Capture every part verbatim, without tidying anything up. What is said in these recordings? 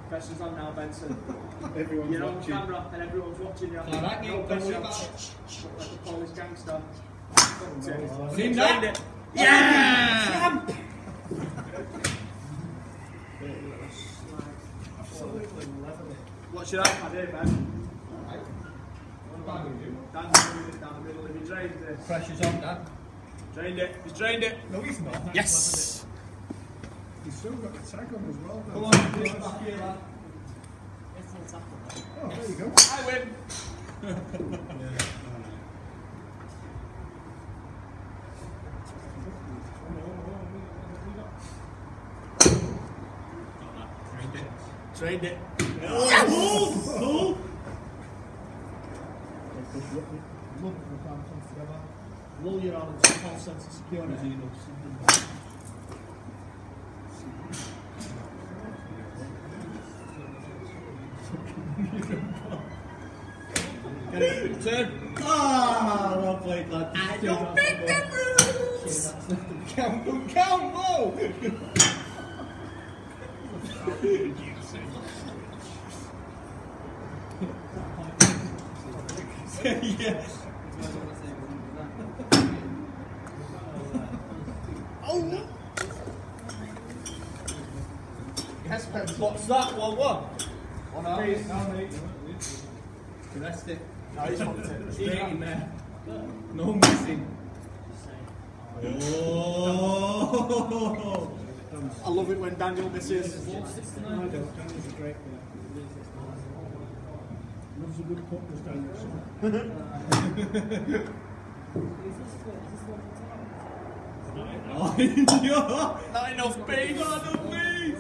Pressure's on now, Benson. Everyone's You're on watching. camera and everyone's watching you. All right, No mate, pressure. don't worry about Look like a Polish gangster. See Trained that? it. Yeah! What's your iPad here, Ben? Dan's moving it down the middle. Have you trained this? Pressure's on, Dan. Trained it. He's trained it. No, he's not. Yes! He's still got the tag on as well. Come on, do it back here, lad. Oh, there you go. I win. Trained it. Yes! Pull! Lull your arm into a false sense of security. Get it, turn. Ah, well played, lad. I don't make the rules! Count, count, whoa! Yes. Oh! Yes, Ben. What's that? One, one. One out. No, mate. Rest it. No, he's fucked it. Straight in there. No missing. Oh! I love it when Daniel misses. No, I don't. Daniel's a great player. Loves a good putt, does Daniel. Oh, yeah. Not enough beef. Not enough beef.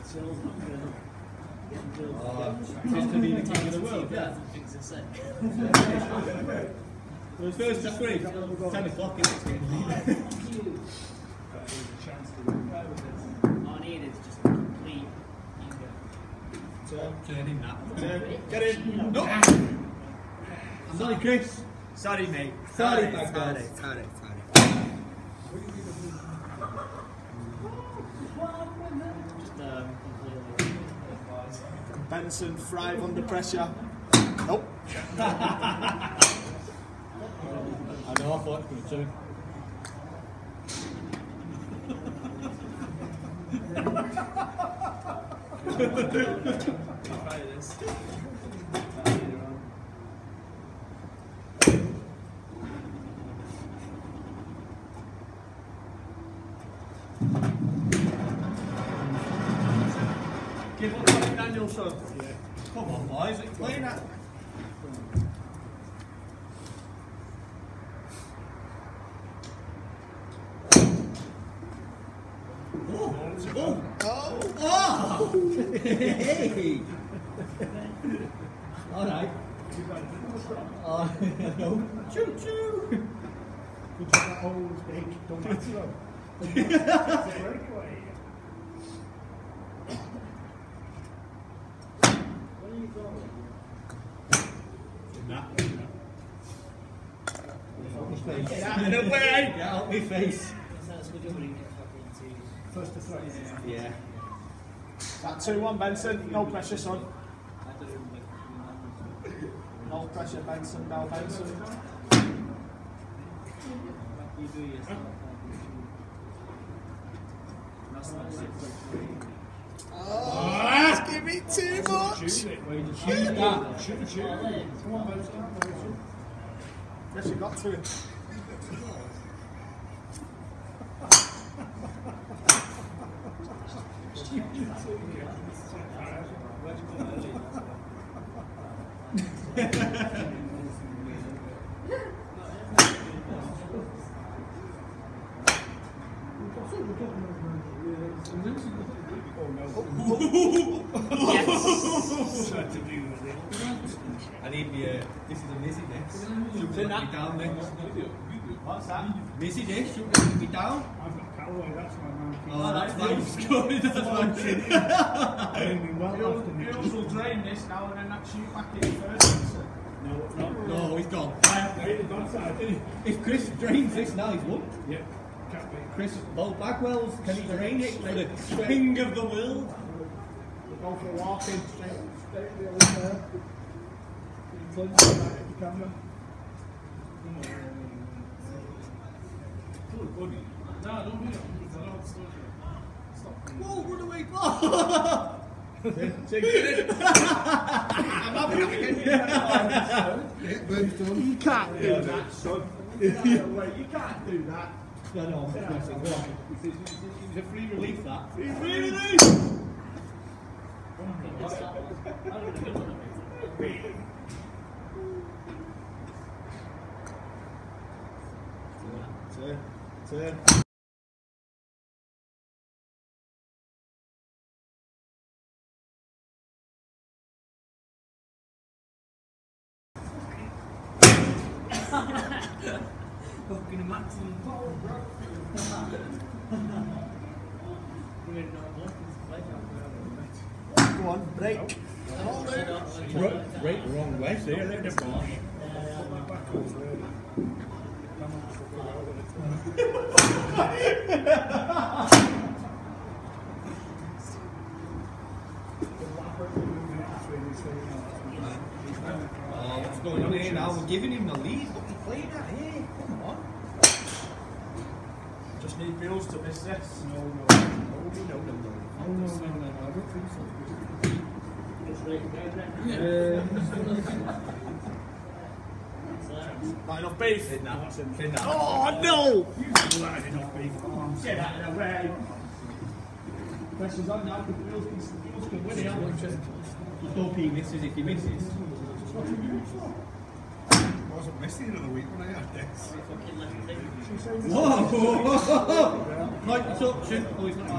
Oh, just to be the king of the world, yeah. Well, it's first to three. Ten o'clock, isn't it? All I need is just a complete Turn, turn in that. Turn. Get in. No. Sorry, Chris. Sorry, mate. Sorry, sorry, back sorry, there. sorry, sorry. just um, completely. Benson, thrive under pressure. Nope. I know, I thought it was going to. Try this. Give up on it, Danielson. Yeah. Come on, boys. It's playing that. Oh! Oh! Oh! Oh! Hey! All right. Oh, no. Choo choo! Good job, that hole was big. Don't have to throw. It's a breakaway. Nah. Get out of the way! Get out my face. That's good job when he gets back into. First to throw. Yeah. That two one, Benson. No pressure, son. No pressure, Benson. No Benson. You do yourself. That's not it. Oh, it's giving me too much. Shoot it. Where you just Shoot that. Shoot it, shoot it. Come on, Ben. Start with it. Yes, you got to it. I need the. Uh, this is a Missy next. Should In let me that? down next. What's that? Missy dish. Should let me down. I've got Callaway, that's my man. Oh, that's fine. Good. That's fine. Aiming well Girls after me. girls will drain this now and then that shoot back in first. No, no. No, he's gone. Wait, it's onside, didn't If Chris drains this now, he's won. he? Yeah. Can't be. Chris, Bo Bagwell's, can he drain it for the king of the world? Go for a walk in, straight, straight the old there. Close back at the camera. No, don't do that. Because I don't have stuff here. Stop. Whoa, run away! Oh! Take it. I'm having it again. You can't do that, son. No way, you can't do that. No, no, I'm not messing. Go on. It's a free relief, that. Free release! Turn. Turn. Fucking maximum power, bro. Go on, break. Right, wrong way. See you later, boss. Oh, what's going on here now? We're giving him the lead. What are you playing at here? Come on. Just need Beals to miss this. No, no. No, no, no, no. Oh, no, no, no, no, I don't think so. Not enough beef. Hit that. Hit that. Oh no! Not enough beef. Get out of the way. Pressure's on now. The Beals can, Beals can win it. Just hope he misses if he misses. I wasn't missing the other week when I had this. Whoa! Light suction. Oh, he's not.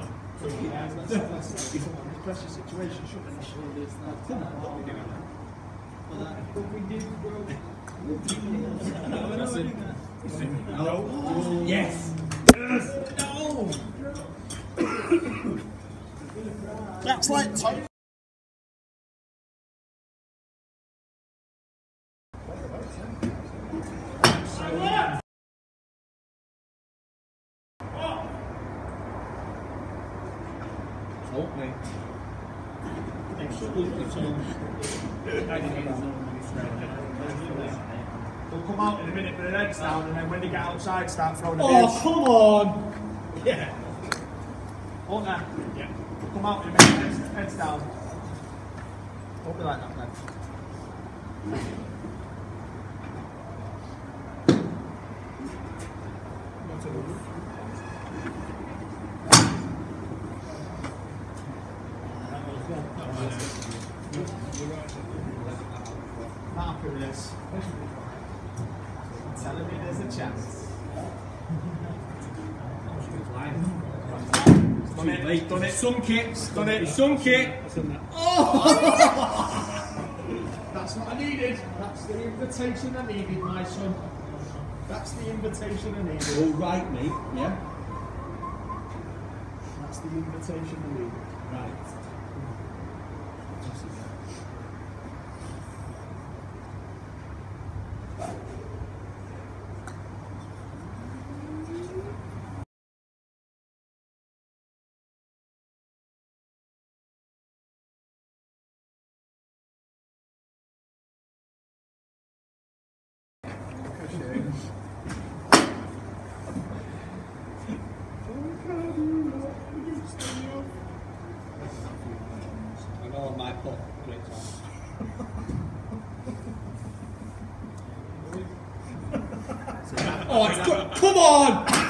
Pressure situation, shouldn't it? Come on. But we did, bro. No. Yes. No. That's like top. Oh, mate. They'll come out in a minute with their heads down, and then when they get outside, start throwing the Oh, beers. come on. Yeah. Won't they? Yeah. They'll come out in a minute, heads, heads down. Don't be like that, then. Not happy with this. Telling me there's a chance. Done it, Late. done it. Sunk it. Done it. Sunk it. That's what I needed. That's the invitation I needed, my son. That's the invitation I needed. All right, mate. Yeah. That's the invitation I needed. Right. I know I might put great time. Oh, it's good. Come on!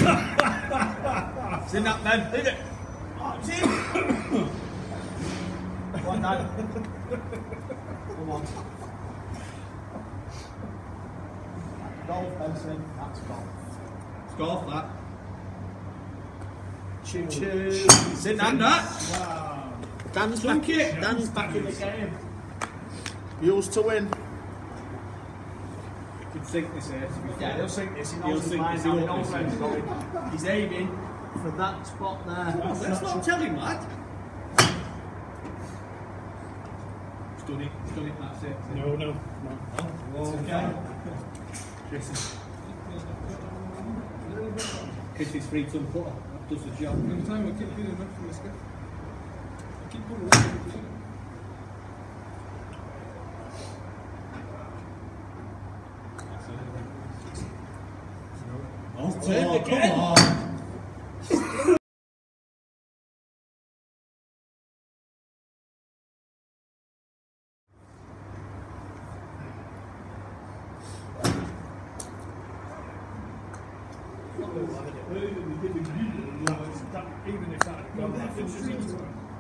It's in that, then. Leave it. Oh, it's in. Come on, Dad. Come on. Golf, Benson. That's golf. It's golf, that. Choo choo. It's in And that. that. Wow. Dan's Sunk back, it. Dan's back in the game. Beals to win. Could sink this here, to be Yeah, fair. he'll sink this. He He'll knows his sink line this, now. he He won't knows miss where it. he's going. He's aiming for that spot there. Let's not tell him that. He's done it. He's done it. That's it. No, no, no. Oh, okay. Chris is free to putter. That does the job. Every time I keep feeling up from this guy. fucking pull. Oh, Turn come again. on. Even if that had gone, that was just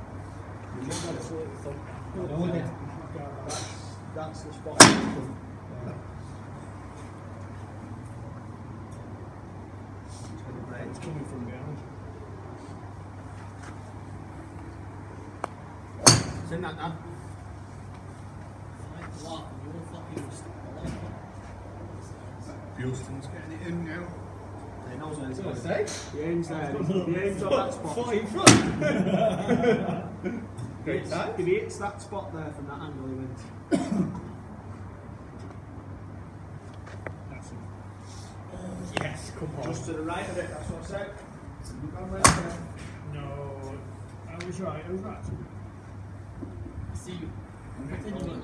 that's, that's the spot. It's coming from behind. Send that now. Houston's getting it in now. He knows where it's What going. did I say? The aim's there. The aim's on that spot. Foot in front. Great time. If he hits that spot there from that angle, he wins. That's it. Yes, come on. Just to the right of it, that's what I said. Look on right there. No, I was right, I was right. See you. Continue.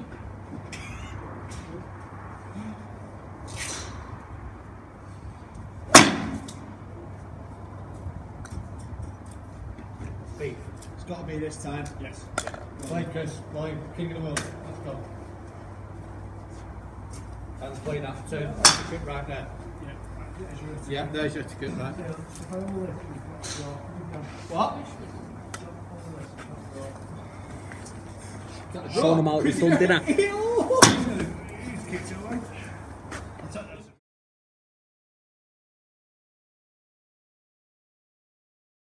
Beef. It's got to be this time. Yes. Play, Chris. Play. King of the world. Let's go. Let's play that turn. Ticket right there. Yeah, there's your ticket right. What? Show them out with some dinner. He's kicked it away.